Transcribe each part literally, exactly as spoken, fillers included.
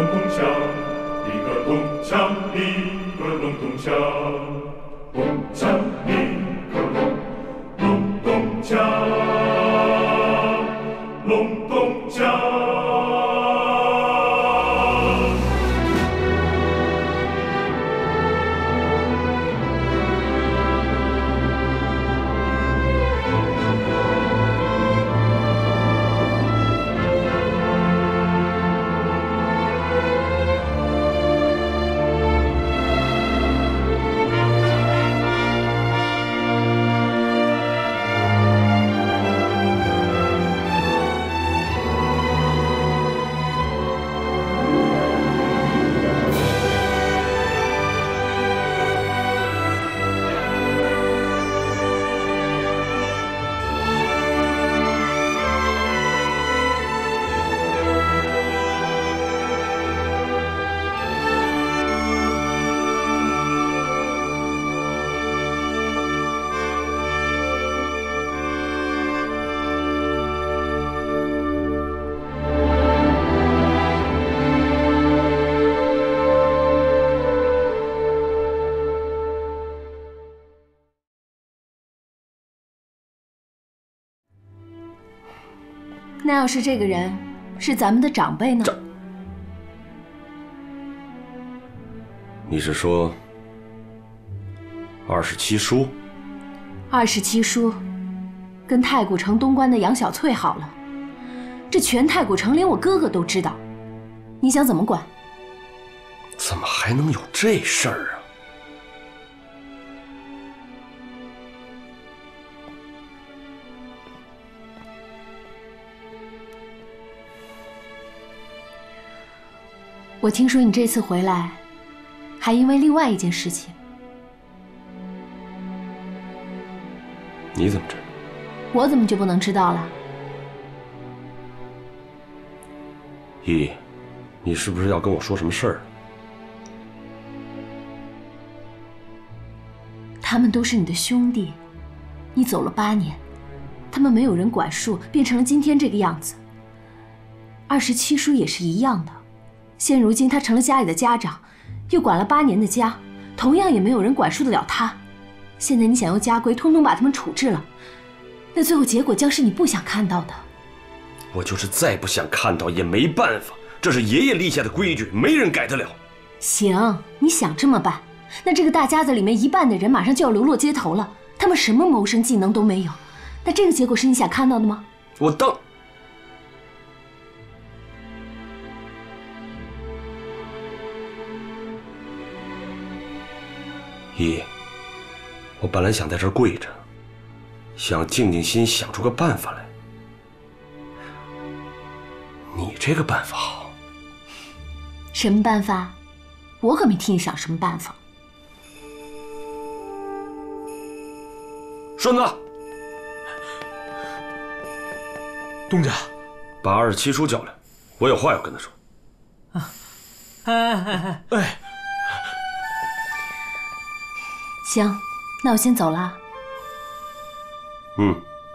咚锵，一个咚锵，一个隆咚锵，咚锵一个隆，隆咚锵，隆咚锵。 那要是这个人是咱们的长辈呢？ 你是说二十七叔？ 二十七叔跟太古城东关的杨小翠好了，这全太古城连我哥哥都知道，你想怎么管？ 怎么还能有这事儿啊？ 我听说你这次回来，还因为另外一件事情。 你怎么知道？ 我怎么就不能知道了？ 依，你是不是要跟我说什么事儿？ 他们都是你的兄弟，你走了八年，他们没有人管束，变成了今天这个样子。二十七叔也是一样的。现如今他成了家里的家长，又管了八年的家，同样也没有人管束得了他。现在你想用家规通通把他们处置了，那最后结果将是你不想看到的。 我就是再不想看到也没办法，这是爷爷立下的规矩，没人改得了。 行，你想这么办，那这个大家子里面一半的人马上就要流落街头了，他们什么谋生技能都没有，那这个结果是你想看到的吗？ 我当。依，我本来想在这儿跪着，想静静心想出个办法来。你这个办法好。 什么办法？我可没替你想什么办法。 顺子， 东家， 把二十七叔叫来，我有话要跟他说。 啊，哎哎哎！ 行，那我先走了。 嗯。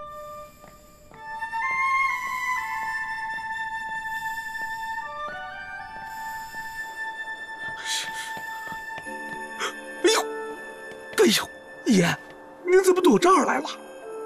哎呦，哎呦，爷，您怎么躲这儿来了？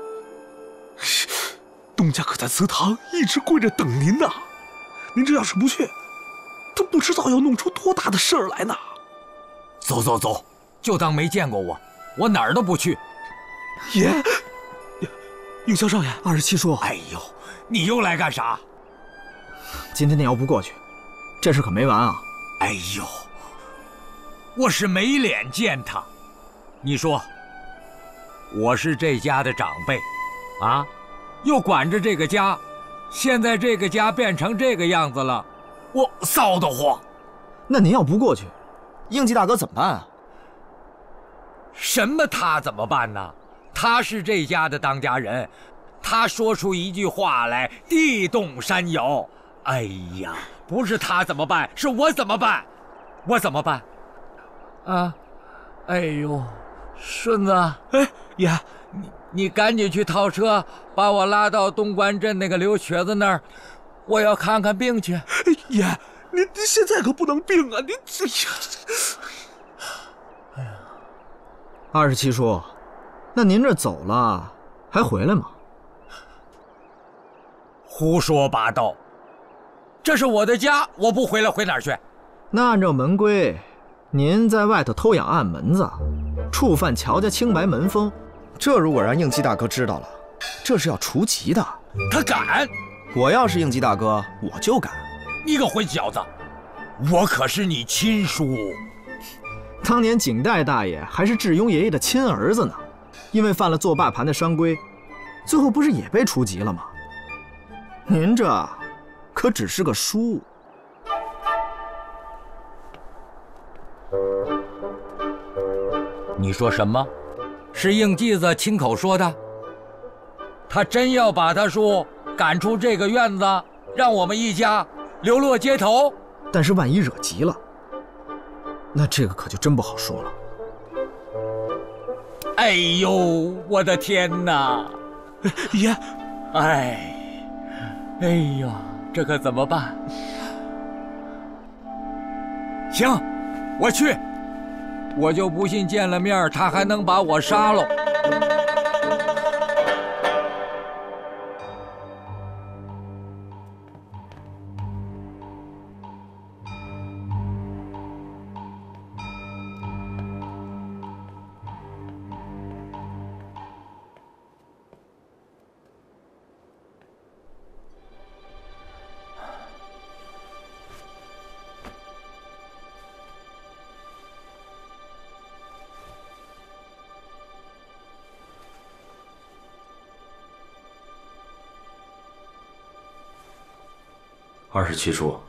东家可在祠堂一直跪着等您呢。您这要是不去，他不知道要弄出多大的事儿来呢。 走走走。就当没见过我，我哪儿都不去。 爷，应萧少爷， 二十七叔， 哎呦，你又来干啥？ 今天你要不过去，这事可没完啊！ 哎呦，我是没脸见他。你说，我是这家的长辈，啊，又管着这个家，现在这个家变成这个样子了，我臊得慌。 那您要不过去，应季大哥怎么办啊？ 什么他怎么办呢？他是这家的当家人，他说出一句话来，地动山摇。哎呀，不是他怎么办，是我怎么办？我怎么办？啊，哎呦，顺子， 哎，爷， 你你赶紧去套车，把我拉到东关镇那个刘瘸子那儿，我要看看病去。 爷， 您您现在可不能病啊！您这呀， 哎呀，二十七叔，那您这走了还回来吗？ 胡说八道！这是我的家，我不回来回哪儿去？ 那按照门规，您在外头偷养暗门子，触犯乔家清白门风， 这如果让应季大哥知道了，这是要除籍的。 他敢？ 我要是应季大哥，我就敢。 你个混小子，我可是你亲叔。 当年景代大爷还是智庸爷爷的亲儿子呢，因为犯了做霸盘的商规，最后不是也被除籍了吗？您这可只是个叔。 你说什么？是应季子亲口说的？他真要把他叔赶出这个院子，让我们一家流落街头？ 但是万一惹急了，那这个可就真不好说了。 哎呦，我的天哪！ 爷， 哎，哎呀，这可怎么办？行，我去。我就不信见了面他还能把我杀了。 二十七叔，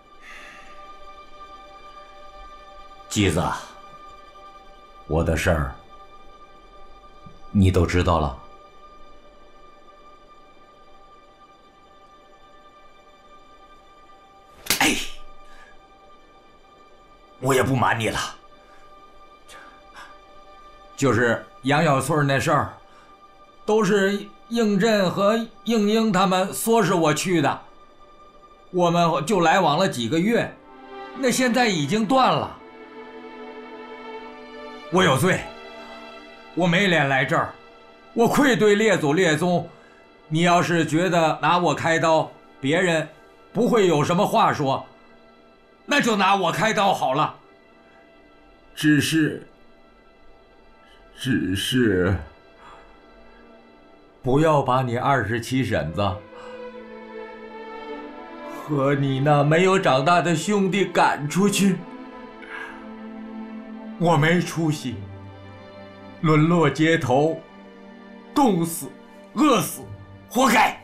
季子，我的事儿你都知道了。哎，我也不瞒你了，就是杨小翠那事儿，都是应震和应英他们唆使我去的。我们就来往了几个月，那现在已经断了。我有罪，我没脸来这儿，我愧对列祖列宗。你要是觉得拿我开刀，别人不会有什么话说，那就拿我开刀好了。只是，只是，不要把你二十七婶子和你那没有长大的兄弟赶出去。我没出息，沦落街头，冻死、饿死，活该。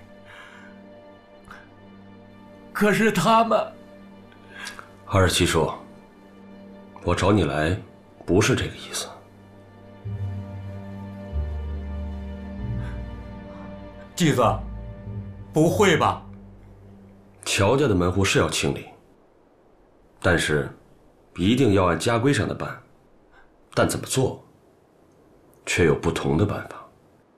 可是他们…… 二十七叔，我找你来不是这个意思。 季子，不会吧？ 乔家的门户是要清理，但是一定要按家规上的办，但怎么做，却有不同的办法。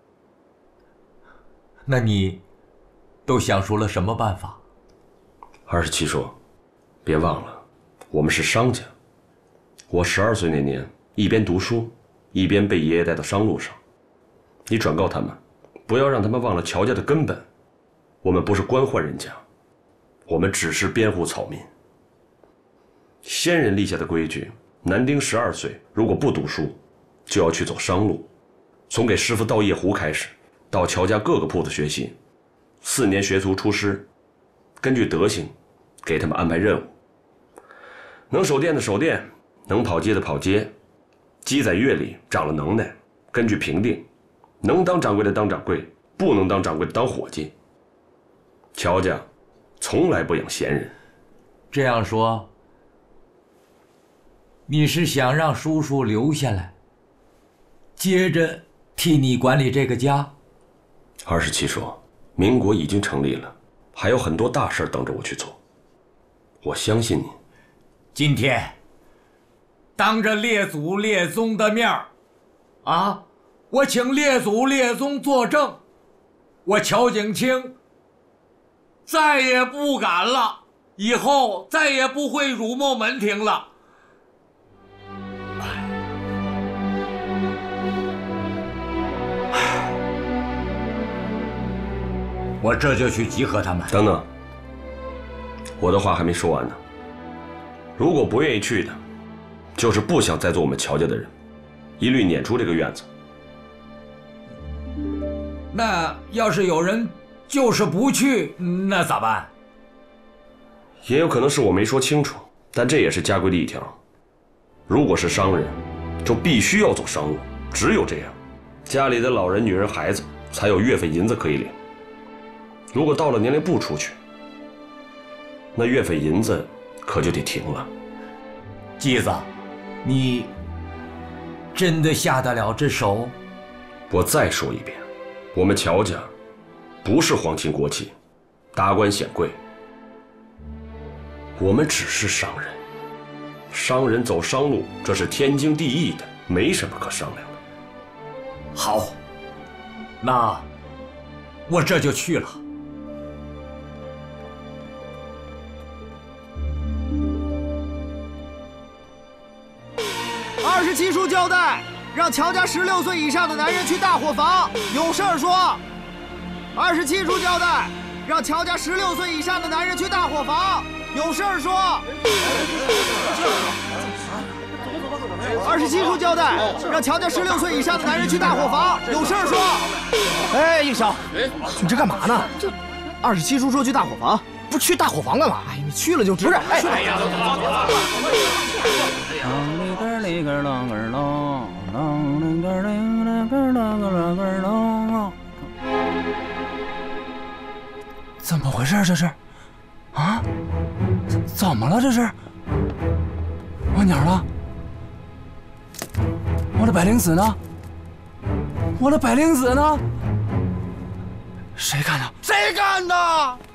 那你都想出了什么办法？ 二十七叔，别忘了，我们是商家。我十二岁那年，一边读书，一边被爷爷带到商路上。你转告他们，不要让他们忘了乔家的根本。我们不是官宦人家，我们只是编户草民。先人立下的规矩，男丁十二岁如果不读书，就要去走商路，从给师傅倒夜壶开始，到乔家各个铺子学习，四年学徒出师，根据德行给他们安排任务。能守店的守店，能跑街的跑街，积攒阅历，长了能耐，根据评定，能当掌柜的当掌柜，不能当掌柜的当伙计。乔家从来不养闲人。 这样说，你是想让叔叔留下来，接着替你管理这个家？ 二十七叔，民国已经成立了，还有很多大事等着我去做。我相信你。 今天当着列祖列宗的面儿，啊，我请列祖列宗作证，我乔景清再也不敢了。 以后再也不会辱没门庭了。我这就去集合他们。 等等，我的话还没说完呢。如果不愿意去的，就是不想再做我们乔家的人，一律撵出这个院子。 那要是有人就是不去，那咋办？ 也有可能是我没说清楚，但这也是家规的一条。如果是商人，就必须要走商路，只有这样，家里的老人、女人、孩子才有月份银子可以领。如果到了年龄不出去，那月份银子可就得停了。 继子，你真的下得了这手？ 我再说一遍，我们乔家不是皇亲国戚、达官显贵，我们只是商人。商人走商路，这是天经地义的，没什么可商量的。 好，那我这就去了。 二十七书交代，让乔家十六岁以上的男人去大伙房，有事儿说。二十七书交代，让乔家十六岁以上的男人去大伙房，有事儿说。二十七书交代，让乔家十六岁以上的男人去大伙房，有事儿说。哎，应潇，你这干嘛呢？就二十七书说去大伙房，不去大伙房干嘛？哎，你去了就知道。不是，哎呀，怎么回事？这是？啊？怎么了？这是？我哪儿了？我的百灵子呢？我的百灵子呢？谁干的？谁干的？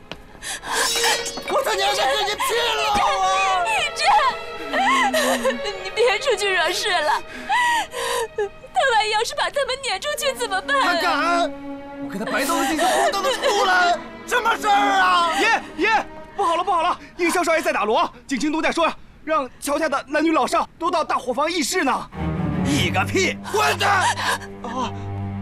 我他娘的给你拼了我！ 一真，你别出去惹事了。他万一要是把他们撵出去怎么办啊？ 他敢！我给他白刀子进去，红刀子出来！什么事儿啊？ 爷爷，不好了不好了！应潇少爷在打锣，景清都在说呀，让乔家的男女老少都到大伙房议事呢。 议个屁！滚蛋！ 啊！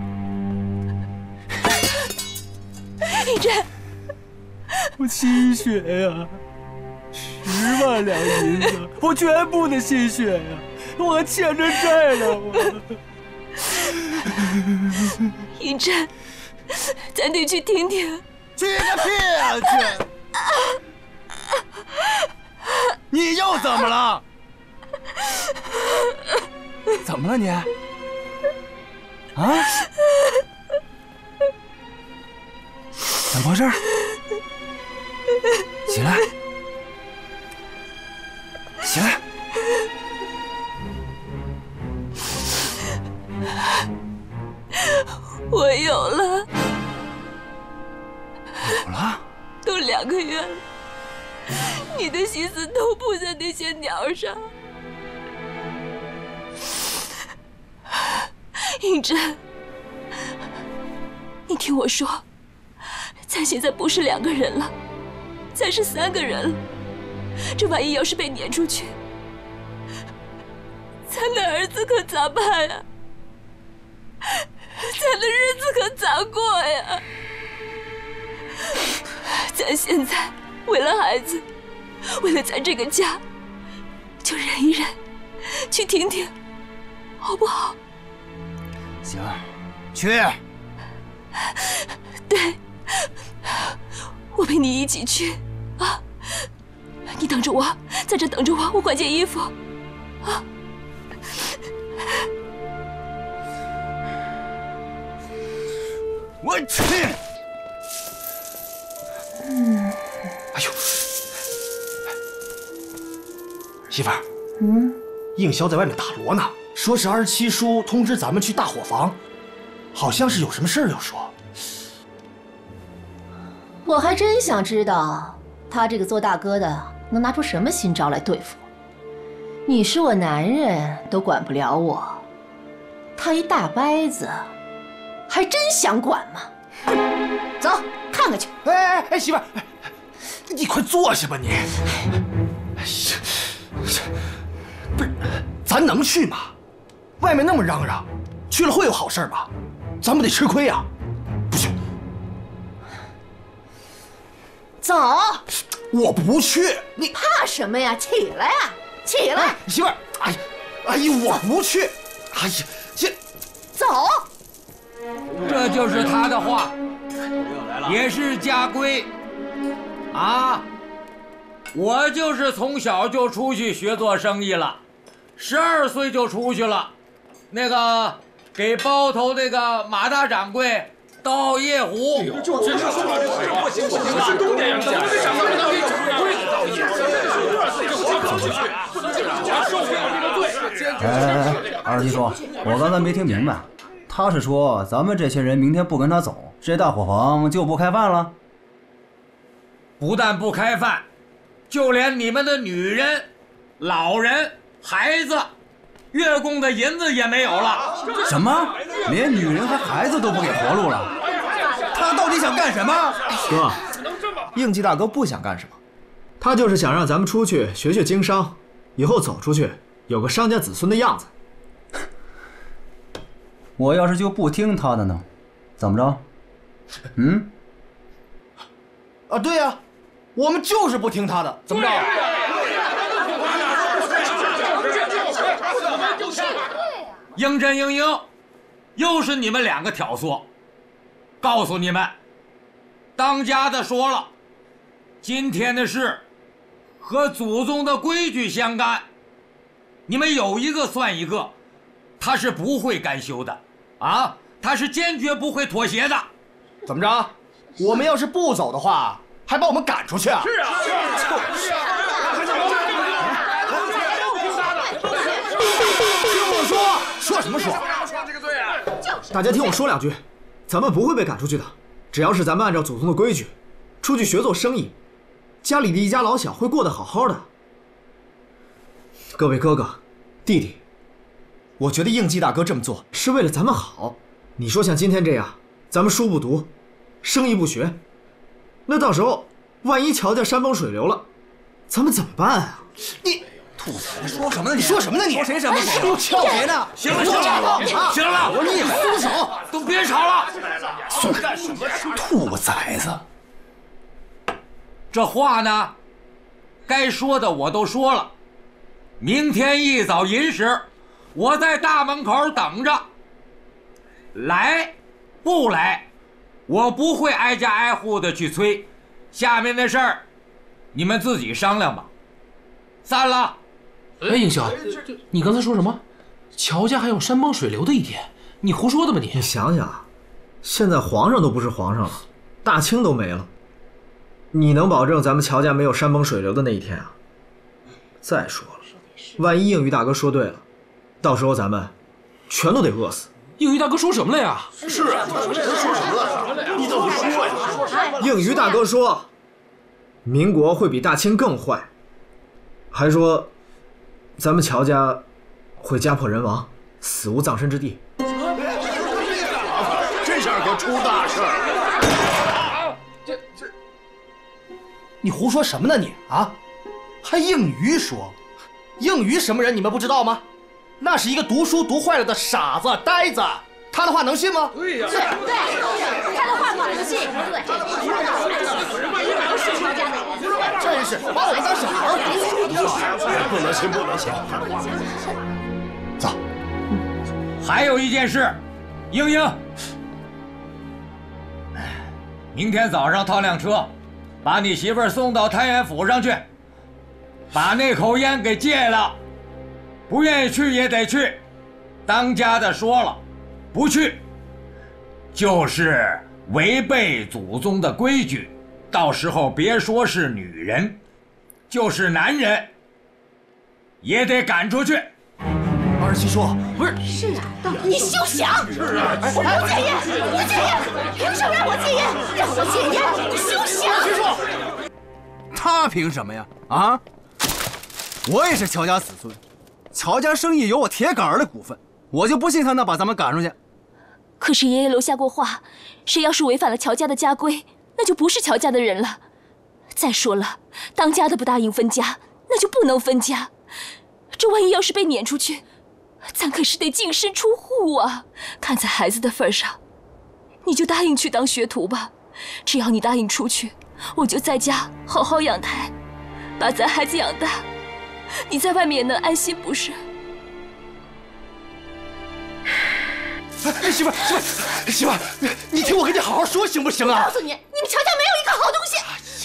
一真， 我心血呀，十万两银子，我全部的心血呀，我还欠着债呢，我。 一真，咱得去听听。 去个屁啊！去！你又怎么了？怎么了你？啊？怎么回事？起来！起来！ 我有了。 有了？ 都两个月了，你的心思都不在那些鸟上。应真，你听我说，咱现在不是两个人了，咱是三个人了。这万一要是被撵出去，咱的儿子可咋办呀？咱的日子可咋过呀？咱现在为了孩子，为了咱这个家，就忍一忍，去听听，好不好？ 行，去。 对，我陪你一起去啊！你等着我，在这等着我，我换件衣服啊。 我去！ 嗯，哎呦，媳妇儿， 嗯， 应潇在外面打锣呢，说是二十七叔通知咱们去大伙房，好像是有什么事儿要说。 我还真想知道他这个做大哥的能拿出什么新招来对付我。你是我男人，都管不了我，他一大掰子，还真想管吗？走，看看去。 哎哎哎，媳妇儿， 你快坐下吧你。哎呀，不是，咱能去吗？外面那么嚷嚷，去了会有好事吗？咱不得吃亏呀！不去， 走。 我不去。你怕什么呀？起来呀，起来！ 媳妇儿，哎呀，哎呀，我不去。哎呀，这走。 这就是他的话，也是家规啊。我就是从小就出去学做生意了，十二岁就出去了。那个给包头那个马大掌柜倒夜壶。 就这说话不行不行不行，东电影怎么没想到让你规矩倒夜哎哎哎，二七叔，我刚才没听明白，他是说咱们这些人明天不跟他走，这大伙房就不开饭了？ 不但不开饭，就连你们的女人、老人、孩子，月供的银子也没有了。 什么？连女人和孩子都不给活路了？他到底想干什么？ 哥， 应季大哥不想干什么， 他就是想让咱们出去学学经商，以后走出去有个商家子孙的样子。 我要是就不听他的呢？怎么着？嗯？ 啊，对呀，我们就是不听他的，怎么着？ 应真应应，又是你们两个挑唆。告诉你们，当家的说了，今天的事和祖宗的规矩相干，你们有一个算一个，他是不会甘休的啊，他是坚决不会妥协的。 怎么着？我们要是不走的话，还把我们赶出去啊？ 是啊， 就是啊。听我说，说什么说？ 大家听我说两句，咱们不会被赶出去的。只要是咱们按照祖宗的规矩，出去学做生意，家里的一家老小会过得好好的。各位哥哥、弟弟， 我觉得应季大哥这么做是为了咱们好。你说像今天这样，咱们书不读，生意不学，那到时候万一乔家山崩水流了，咱们怎么办啊？ 你兔崽子说什么呢？你说什么呢？你说谁什么？ 又撬谁呢？ 行了行了行了， 我说你松手， 都别吵了。 松干什么？兔崽子！ 这话呢，该说的我都说了。明天一早寅时，我在大门口等着。来，不来，我不会挨家挨户的去催。下面的事儿，你们自己商量吧。散了。 哎，应兄，你刚才说什么？乔家还有山崩水流的一天？你胡说的吧你？ 你想想，现在皇上都不是皇上了，大清都没了，你能保证咱们乔家没有山崩水流的那一天啊？再说了，万一应于大哥说对了，到时候咱们全都得饿死。 应于大哥说什么了呀？ 是啊，说什么了？你怎么说呀？ 应于大哥说，民国会比大清更坏，还说咱们乔家会家破人亡，死无葬身之地。 这下可出大事儿！ 这这，你胡说什么呢你啊？还应于说，应于什么人你们不知道吗？那是一个读书读坏了的傻子呆子，他的话能信吗？ 对呀， 对对，他的话我不信。对， 真是把我们当小孩不能信不能信。 走。 还有一件事，英英，明天早上套辆车，把你媳妇儿送到太原府上去，把那口烟给戒了。不愿意去也得去，当家的说了，不去就是违背祖宗的规矩，到时候别说是女人，就是男人也得赶出去。 二七叔，不是， 是啊，你休想！是啊，我不戒烟，不戒烟，凭什么让我戒烟？让我戒烟，你休想！ 二七叔， 他凭什么呀？啊，我也是乔家子孙。乔家生意有我铁杆儿的股份，我就不信他能把咱们赶出去。 可是爷爷留下过话，谁要是违反了乔家的家规，那就不是乔家的人了。 再说了，当家的不答应分家，那就不能分家。这万一要是被撵出去，咱可是得净身出户啊！看在孩子的份上，你就答应去当学徒吧。只要你答应出去，我就在家好好养胎，把咱孩子养大，你在外面也能安心，不是？ 哎，媳妇儿，媳妇儿，媳妇儿，你听我跟你好好说，行不行啊？ 告诉你，你们乔家没有一个好东西。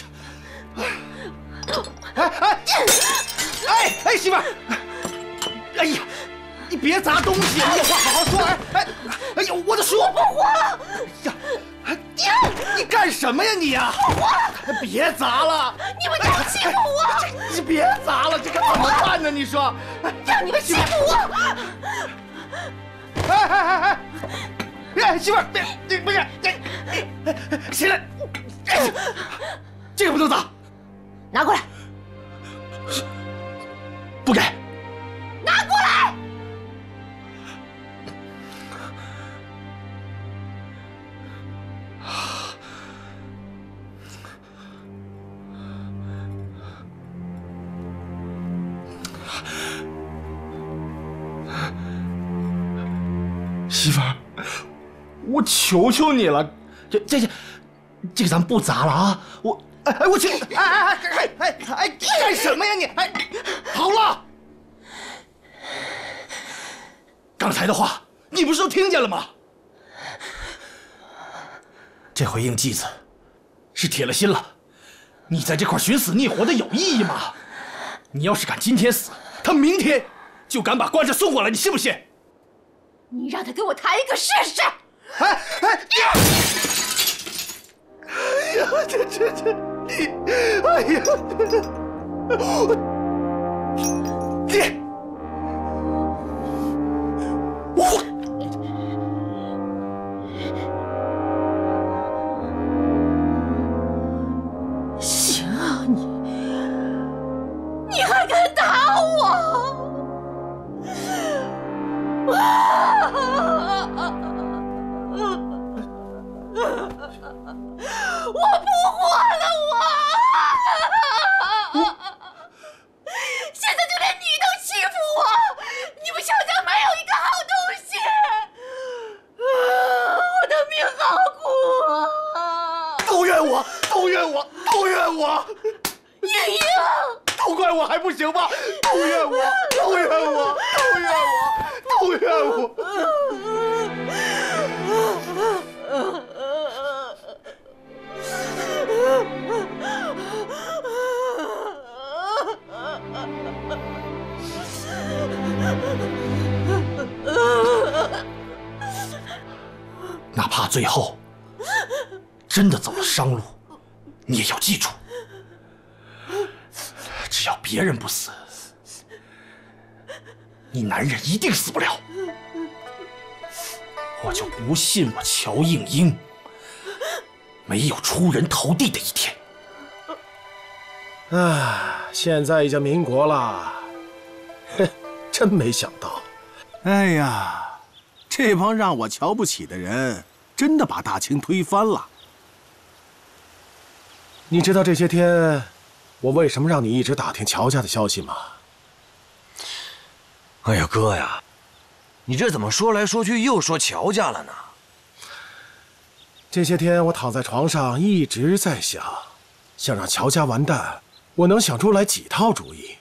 哎哎哎哎，媳妇儿，哎呀，你别砸东西，你有话好好说。哎哎哎呀，我的书我不活了！ 哎呀，你干什么呀你呀？ 不活了！ 别砸了！ 你们要欺负我！ 你别砸了，这可怎么办呢？你说， 让你们欺负我！ 哎哎哎哎！哎，媳妇儿，别，你不是，哎，起来，这个不能砸， 拿过来。 不给， 拿过来。 媳妇儿，我求求你了，这这这，这个咱不砸了啊！我哎哎，我去！哎哎哎哎哎哎，干什么呀你？哎，好了，刚才的话你不是都听见了吗？这回应继子是铁了心了，你在这块寻死觅活的有意义吗？你要是敢今天死，他明天就敢把官差送过来，你信不信？ 你让他给我抬一个试试！ 哎哎呀！哎呀，这这这你，哎呀，你，我。 行啊你，你还敢打我！我不活了，我！现在就连你都欺负我，你们乔家没有一个好东西，我的命好苦啊！ 都怨我，都怨我，都怨我！ 莹莹， 都怪我还不行吗？都怨我，都怨我，都怨我，都怨我！哪怕最后真的走了商路，你也要记住，只要别人不死，你男人一定死不了。我就不信我乔应英没有出人头地的一天。 唉，现在已经民国了，哼，真没想到。 哎呀，这帮让我瞧不起的人，真的把大清推翻了。 你知道这些天我为什么让你一直打听乔家的消息吗？ 哎呀，哥呀，你这怎么说来说去又说乔家了呢？ 这些天我躺在床上一直在想，想让乔家完蛋，我能想出来几套主意。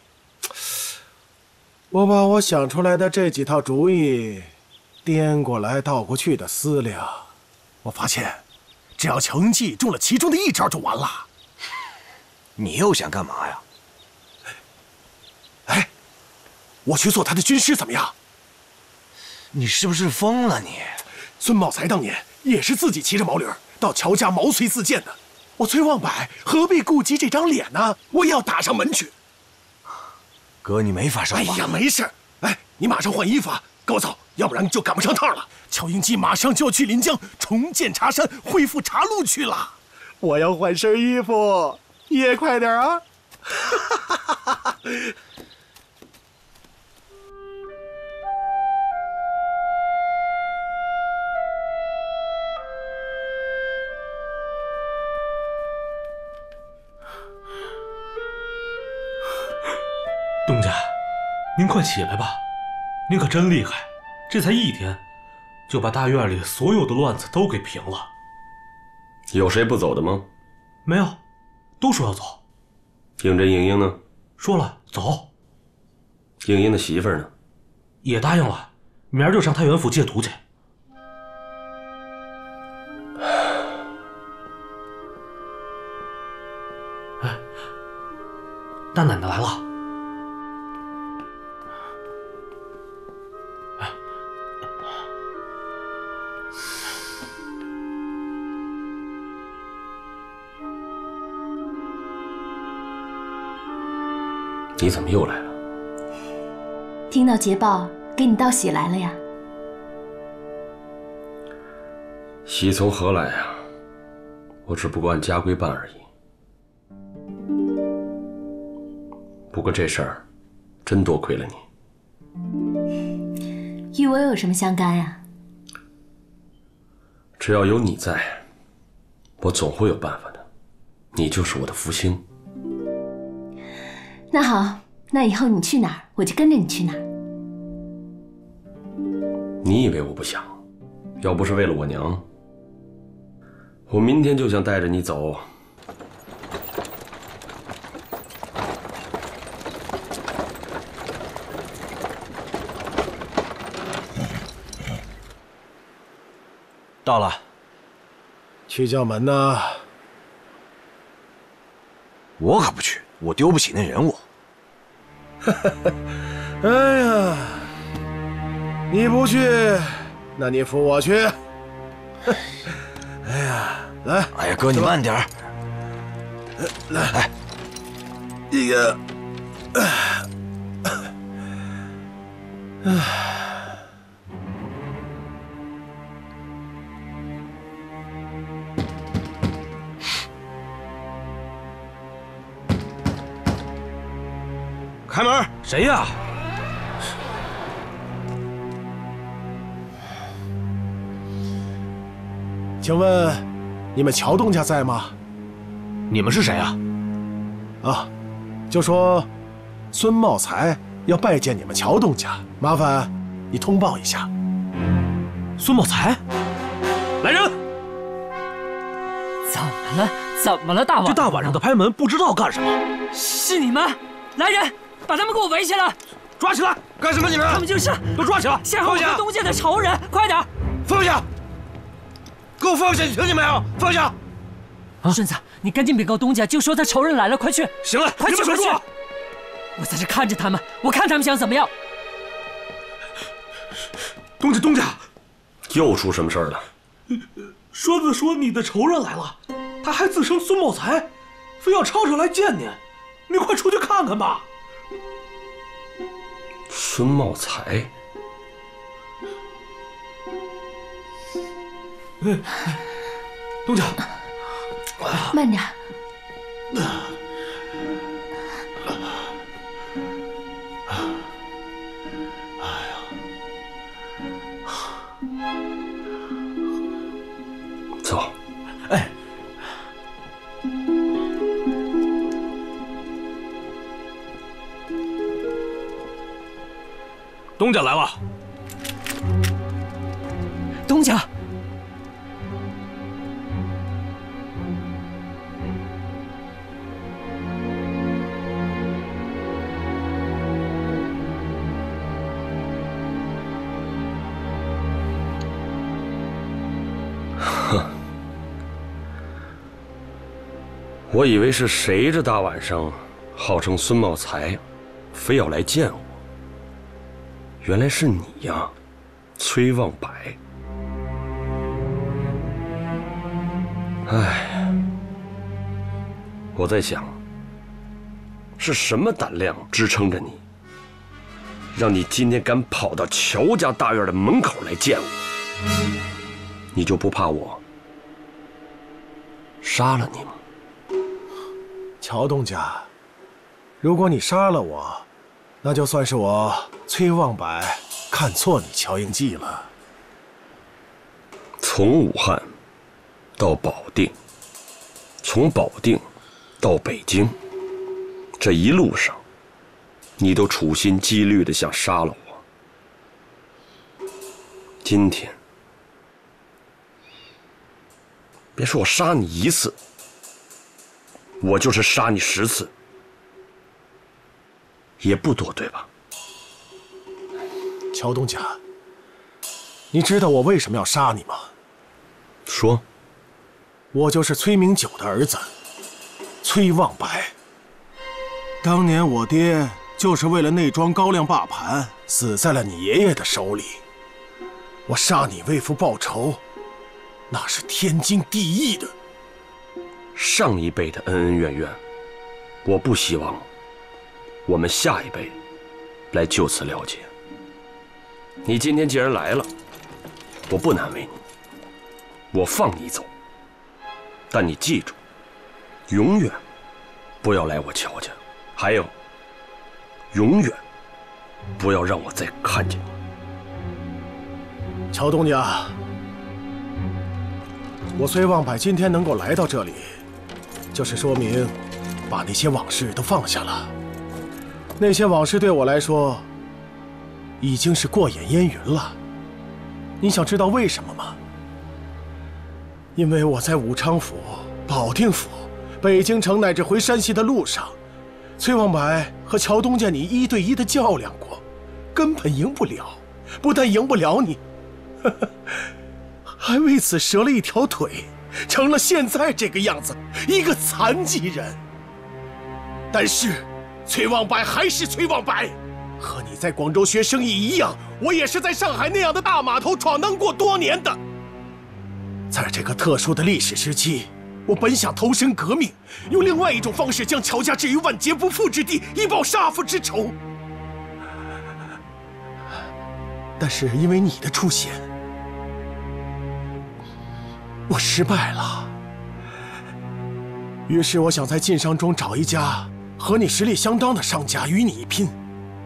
我把我想出来的这几套主意颠过来倒过去的思量，我发现只要乔英记中了其中的一招就完了。 你又想干嘛呀？ 哎，我去做他的军师怎么样？ 你是不是疯了你？ 孙茂才当年也是自己骑着毛驴到乔家毛遂自荐的，我崔望百何必顾及这张脸呢？我也要打上门去。 哥，你没法上马。 哎呀，没事。哎，你马上换衣服啊，跟我走，要不然就赶不上趟了。乔英基马上就要去临江重建茶山，恢复茶路去了。我要换身衣服，你也快点啊！ 东家，您快起来吧，您可真厉害，这才一天，就把大院里所有的乱子都给平了。 有谁不走的吗？ 没有，都说要走。 应真、莹莹呢？ 说了走。 莹莹的媳妇儿呢？ 也答应了，明儿就上太原府戒毒去。哎，大奶奶来了。哎， 你怎么又来了？ 听到捷报，给你道喜来了呀。 喜从何来啊？我只不过按家规办而已。不过这事儿，真多亏了你。 与我有什么相干呀？ 只要有你在，我总会有办法的。你就是我的福星。 那好，那以后你去哪儿，我就跟着你去哪儿。 你以为我不想？要不是为了我娘，我明天就想带着你走。 到了， 去叫门呢。 我可不去，我丢不起那人物。 哎呀，你不去，那你扶我去。哎呀，来！ 哎呀，哥，你慢点儿。 来， 哎， 这个，唉。 开门！ 谁呀？ 请问，你们乔东家在吗？ 你们是谁啊？ 啊，就说孙茂才要拜见你们乔东家，麻烦你通报一下。 孙茂才，来人！ 怎么了？怎么了？大晚这大晚上的拍门，不知道干什么？ 是你们！来人！把他们给我围起来！ 抓起来！ 干什么？你们？ 他们就是都抓起来！ 陷害我们东家的仇人！快点！ 放下！给我放下！你听见没有？放下！ 啊，顺子，你赶紧禀告东家，就说他仇人来了，快去！ 行了， 快去！快去！我在这看着他们，我看他们想怎么样。 东家，东家， 又出什么事儿了？ 栓子说你的仇人来了，他还自称孙茂才，非要抄车来见您。你快出去看看吧。 孙茂才， 嗯，东家， 慢点。 走。 哎。东家来了。 东家， 哼，我以为是谁这大晚上号称孙茂才，非要来见我。原来是你呀，崔望白。哎，我在想，是什么胆量支撑着你，让你今天敢跑到乔家大院的门口来见我？你就不怕我杀了你吗？ 乔东家，如果你杀了我，那就算是我崔望白看错你乔英记了。 从武汉到保定，从保定到北京，这一路上， 你都处心积虑的想杀了我。今天，别说我杀你一次，我就是杀你十次，也不多，对吧？ 乔东家，你知道我为什么要杀你吗？ 说。 我就是崔明九的儿子，崔望白。当年我爹就是为了那桩高粱坝盘，死在了你爷爷的手里。我杀你为父报仇，那是天经地义的。 上一辈的恩恩怨怨，我不希望我们下一辈来就此了结。你今天既然来了，我不难为你，我放你走。但你记住，永远不要来我乔家，还有，永远不要让我再看见你。 乔东家，我崔望百今天能够来到这里，就是说明把那些往事都放下了。那些往事对我来说已经是过眼烟云了。你想知道为什么吗？因为我在武昌府、保定府、北京城乃至回山西的路上，崔望白和乔东家你一对一的较量过，根本赢不了。不但赢不了你，呵呵，还为此折了一条腿，成了现在这个样子，一个残疾人。但是，崔望白还是崔望白，和你在广州学生意一样，我也是在上海那样的大码头闯荡过多年的。在这个特殊的历史时期，我本想投身革命，用另外一种方式将乔家置于万劫不复之地，以报杀父之仇。但是因为你的出现，我失败了。于是我想在晋商中找一家和你实力相当的商家与你一拼。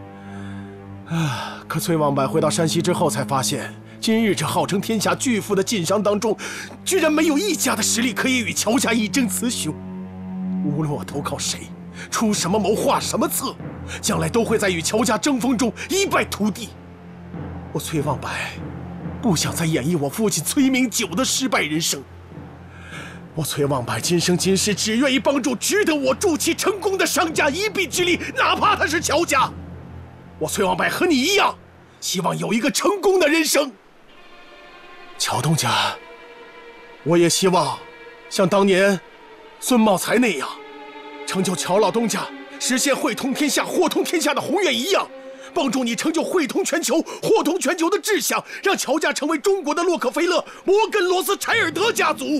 啊！可崔望白回到山西之后才发现，今日这号称天下巨富的晋商当中，居然没有一家的实力可以与乔家一争雌雄。无论我投靠谁，出什么谋，划什么策，将来都会在与乔家争锋中一败涂地。我崔望白不想再演绎我父亲崔明九的失败人生。我崔望白今生今世只愿意帮助值得我助其成功的商家一臂之力，哪怕他是乔家。我崔望白和你一样，希望有一个成功的人生。乔东家，我也希望像当年孙茂才那样，成就乔老东家实现汇通天下、货通天下的宏愿一样，帮助你成就汇通全球、货通全球的志向，让乔家成为中国的洛克菲勒、摩根罗斯柴尔德家族。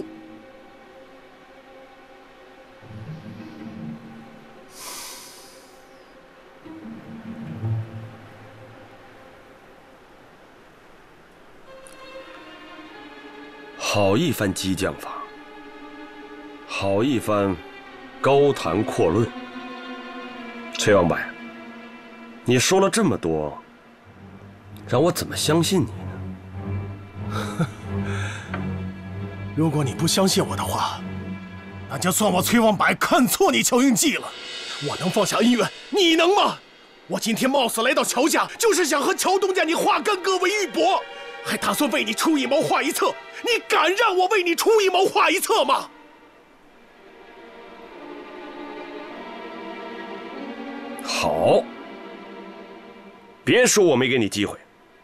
好一番激将法，好一番高谈阔论。崔望白，你说了这么多，让我怎么相信你呢？ 如果你不相信我的话，那就算我崔望白看错你乔英记了。我能放下恩怨，你能吗？我今天冒死来到乔家，就是想和乔东家你化干戈为玉帛，还打算为你出一谋划一策。你敢让我为你出一谋划一策吗？ 好，别说我没给你机会。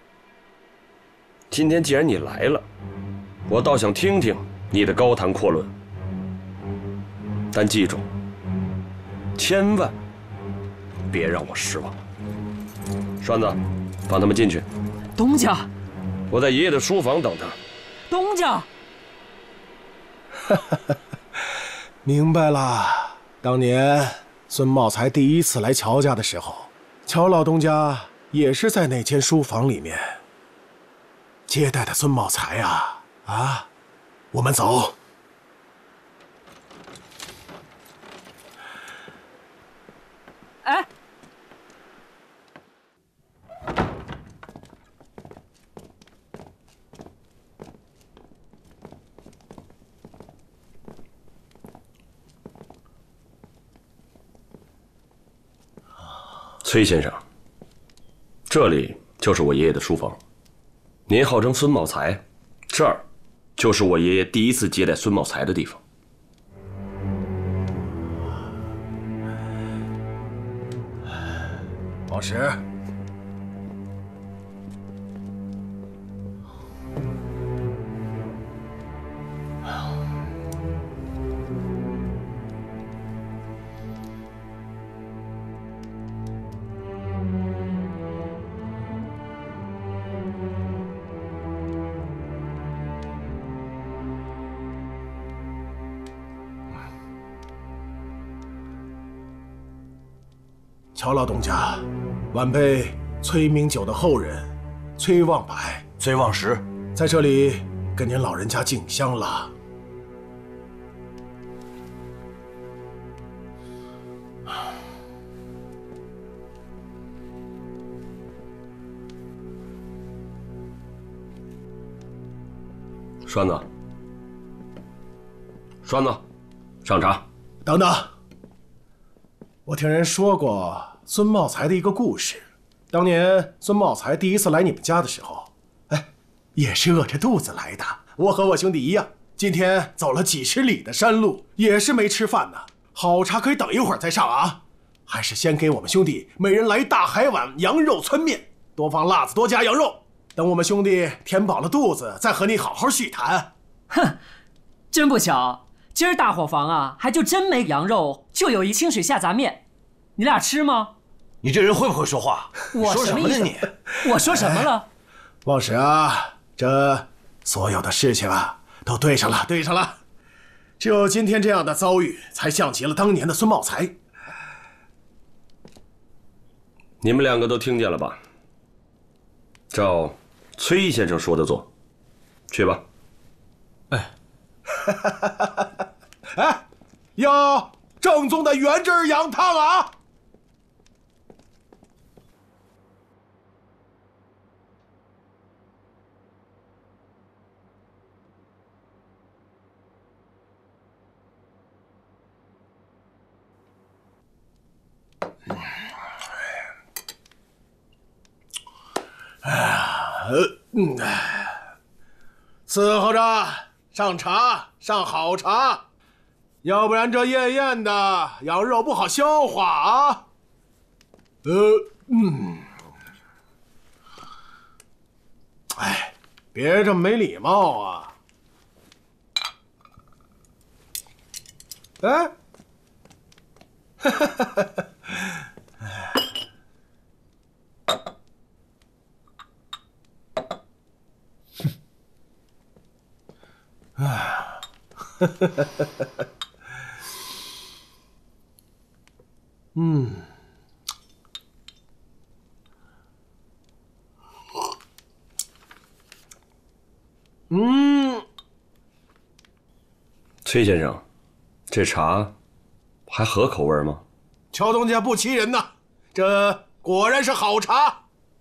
今天既然你来了，我倒想听听你的高谈阔论。但记住，千万别让我失望。栓子，放他们进去。 东家， 我在爷爷的书房等他。 东家， 明白了。当年孙茂才第一次来乔家的时候，乔老东家也是在那间书房里面接待的孙茂才啊啊！我们走。 哎。 崔先生，这里就是我爷爷的书房。您号称孙茂才，这儿就是我爷爷第一次接待孙茂才的地方。 王石，乔老东家，晚辈崔明九的后人，崔望白、 崔望石， 在这里跟您老人家敬香了。 栓子，栓子，上茶。 等等，我听人说过孙茂才的一个故事。当年孙茂才第一次来你们家的时候，哎，也是饿着肚子来的。我和我兄弟一样，今天走了几十里的山路，也是没吃饭呢。好茶可以等一会儿再上啊，还是先给我们兄弟每人来一大海碗羊肉汆面，多放辣子，多加羊肉。等我们兄弟填饱了肚子，再和你好好叙谈。 哼，真不巧，今儿大伙房啊，还就真没羊肉，就有一清水下杂面。你俩吃吗？ 你这人会不会说话？ 我说什么呢你？ 我说什么了？ 望石啊，这所有的事情啊，都对上了，对上了。只有今天这样的遭遇，才像极了当年的孙茂才。 你们两个都听见了吧？照崔先生说的做，去吧。 哎，哎，要正宗的原汁羊汤啊！哎呀，嗯，伺候着，上茶，上好茶，要不然这艳艳的羊肉不好消化啊。呃，嗯，哎，别这么没礼貌啊！哎，哈哈哈哈哈！啊，嗯，嗯， 崔先生，这茶还合口味吗？ 乔东家不欺人呐，这果然是好茶。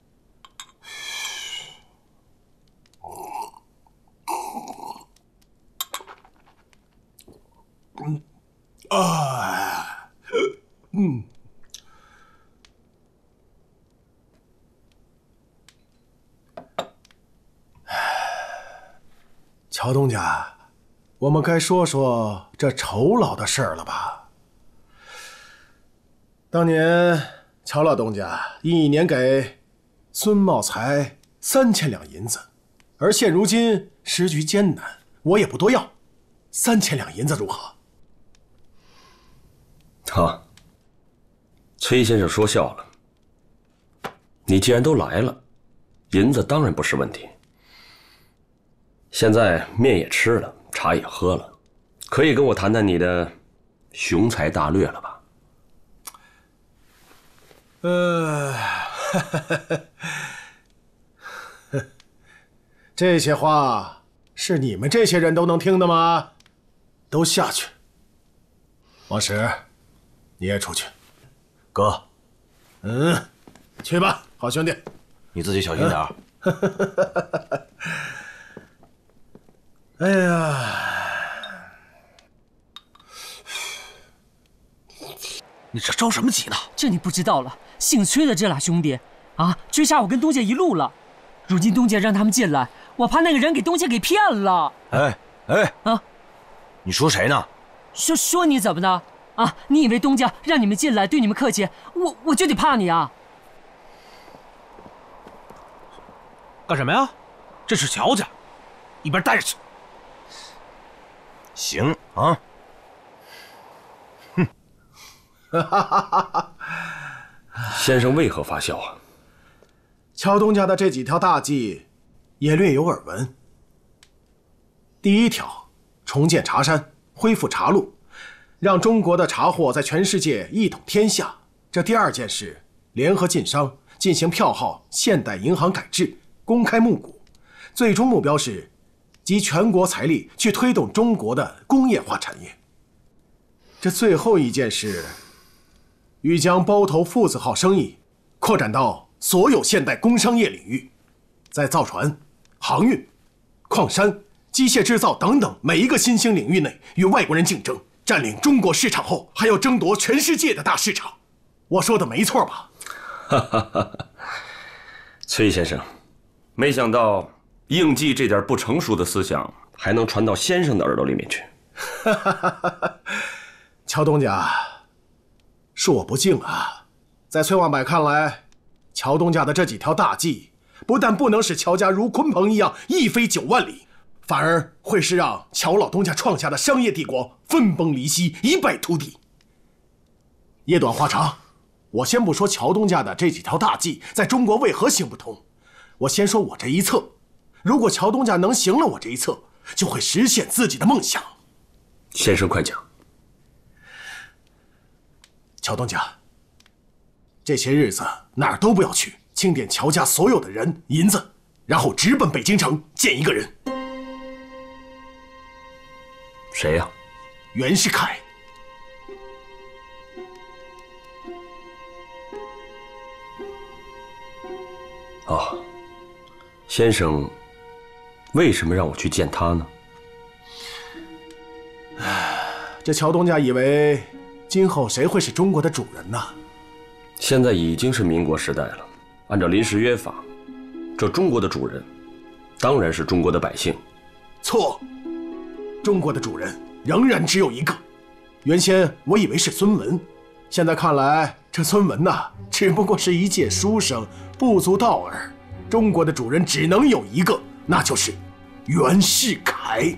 嗯，啊，嗯，乔东家，我们该说说这仇老的事儿了吧？当年乔老东家一年给孙茂才三千两银子，而现如今时局艰难，我也不多要，三千两银子如何？ 啊，崔先生说笑了。你既然都来了，银子当然不是问题。现在面也吃了，茶也喝了，可以跟我谈谈你的雄才大略了吧？ 呃，这些话是你们这些人都能听的吗？都下去。王石，你也出去。 哥， 嗯，去吧，好兄弟。 你自己小心点儿。 哎呀， 你这着什么急呢？ 这你不知道了。 姓崔的这俩兄弟啊，追杀我跟东家一路了。如今东家让他们进来，我怕那个人给东家给骗了。 哎哎啊， 你说谁呢？ 说说你怎么的啊？你以为东家让你们进来对你们客气，我我就得怕你啊？ 干什么呀？这是乔家，一边待着去。 行啊。 哼，哈哈哈哈！ 先生为何发笑啊？ 乔东家的这几条大计，也略有耳闻。第一条，重建茶山，恢复茶路，让中国的茶货在全世界一统天下。这第二件事，联合晋商，进行票号现代银行改制，公开募股，最终目标是集全国财力去推动中国的工业化产业。这最后一件事，欲将包头父子号生意扩展到所有现代工商业领域，在造船、航运、矿山、机械制造等等每一个新兴领域内与外国人竞争，占领中国市场后，还要争夺全世界的大市场。我说的没错吧？ 哈哈哈！崔先生，没想到应记这点不成熟的思想还能传到先生的耳朵里面去。 哈哈哈哈！乔东家，恕我不敬啊！在崔万柏看来，乔东家的这几条大计，不但不能使乔家如鲲鹏一样一飞九万里，反而会是让乔老东家创下的商业帝国分崩离析，一败涂地。夜短话长，我先不说乔东家的这几条大计在中国为何行不通，我先说我这一策。如果乔东家能行了我这一策，就会实现自己的梦想。 先生快讲。 乔东家，这些日子哪儿都不要去，清点乔家所有的人银子，然后直奔北京城见一个人。 谁呀？ 袁世凯。 哦，先生为什么让我去见他呢？ 这乔东家以为今后谁会是中国的主人呢？ 现在已经是民国时代了，按照临时约法，这中国的主人当然是中国的百姓。 错，中国的主人仍然只有一个。原先我以为是孙文，现在看来这孙文呐，只不过是一介书生，不足道耳。中国的主人只能有一个，那就是袁世凯。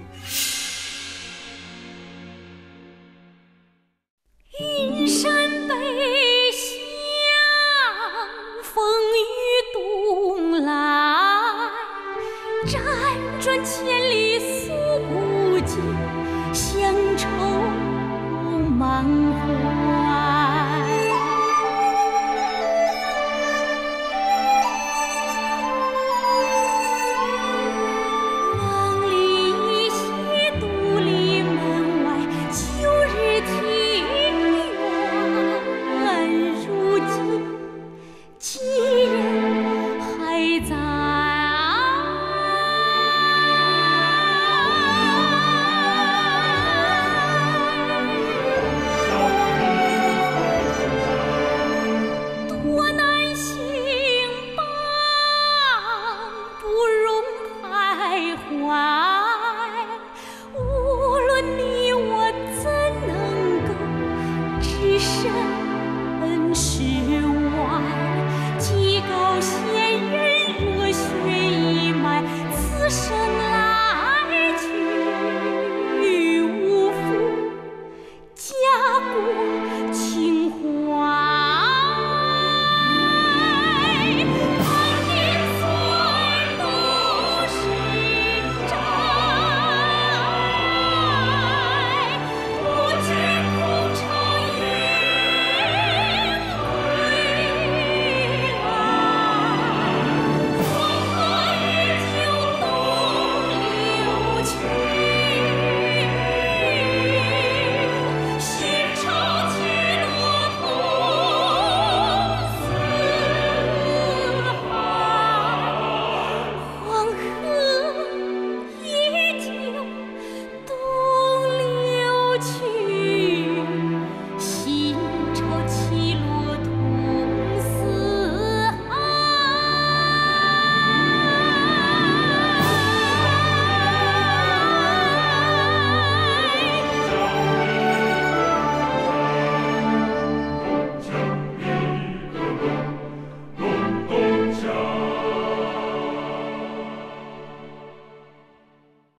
云山北向，风雨东来，辗转千里诉不尽，乡愁满怀。梦里依稀，独立门外，旧日庭院，如今几人还在？多难行吧，不容徘徊。无论你我怎能够只身